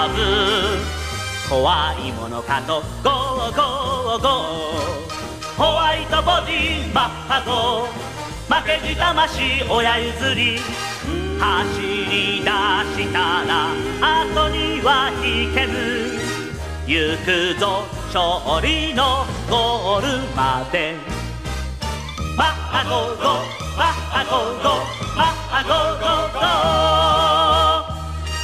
ーズ怖いものかとゴーゴーゴーホワイトボディマッハ号負けじ魂親譲り走り出したら後には引けず行くぞ勝利のゴールまでマッハ号ゴーマッハ号ゴーマッハ号ゴーゴー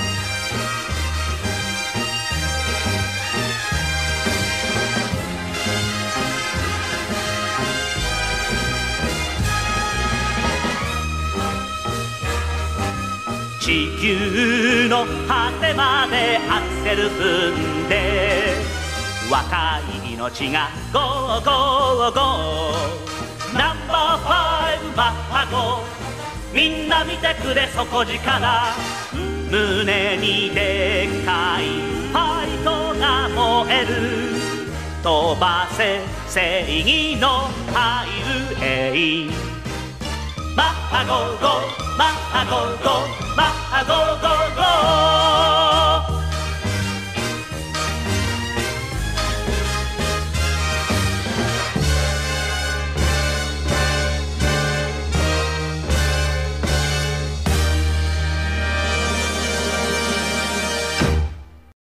地球の果てまでアクセル踏んで若い命がゴーゴーゴーナンバー5マッハ号みんな見てくれ底力胸にでっかいファイトが燃える飛ばせ正義のハイウェイマッハ号ゴーマッハ号ゴーマッハ号ゴーゴー